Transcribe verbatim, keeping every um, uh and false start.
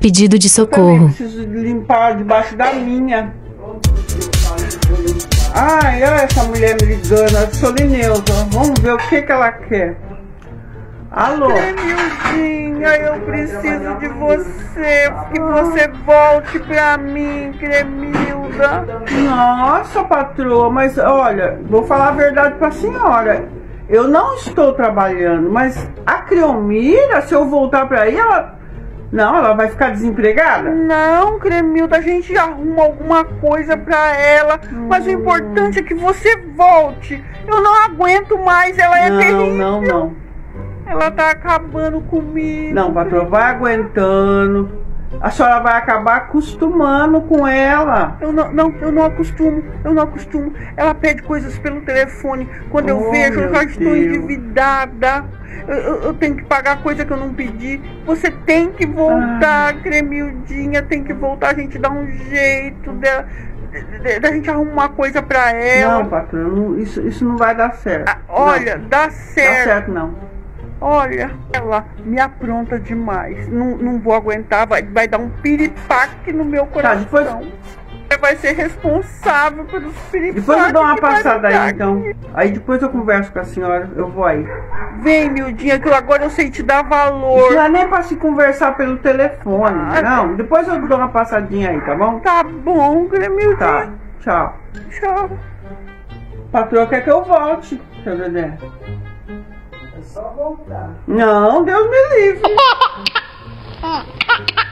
Pedido de Eu também socorro. preciso limpar debaixo da minha. Ai, olha essa mulher me ligando, a Solineusa. Vamos ver o que que ela quer. Alô? Cremildinha, eu preciso de você. Que você volte pra mim, Cremilda. Nossa, patroa, mas olha, vou falar a verdade pra senhora. Eu não estou trabalhando, mas a Creomira, se eu voltar pra aí, ela... Não, ela vai ficar desempregada? Não, Cremilda, a gente arruma alguma coisa pra ela. Hum. Mas o importante é que você volte. Eu não aguento mais, ela é não, terrível. Não, não, não. Ela tá acabando comigo. Não, patroa, vai aguentando. A senhora vai acabar acostumando com ela. Eu não, não, eu não acostumo, eu não acostumo. Ela pede coisas pelo telefone. Quando eu oh, vejo, eu já estou Deus. endividada. Eu, eu, eu tenho que pagar coisa que eu não pedi. Você tem que voltar, ah. Cremildinha. Tem que voltar, a gente dá um jeito dela. Da gente arrumar coisa pra ela. Não, patrão, isso, isso não vai dar certo. Ah, olha, não. dá certo. Dá certo, não. Olha, ela me apronta demais. Não, não vou aguentar, vai, vai dar um piripaque no meu coração. Tá, depois... Você vai ser responsável pelos piripaques. Depois eu dou uma passada aí, então. Aqui. Aí depois eu converso com a senhora, eu vou aí. Vem, Mildinha, que agora eu sei te dar valor. Não é nem pra se conversar pelo telefone, ah, não. Depois eu dou uma passadinha aí, tá bom? Tá bom, Mildinha. Tá, tchau. Tchau. Patroa quer que eu volte, seu Dedé. É só voltar. Não, Deus me livre.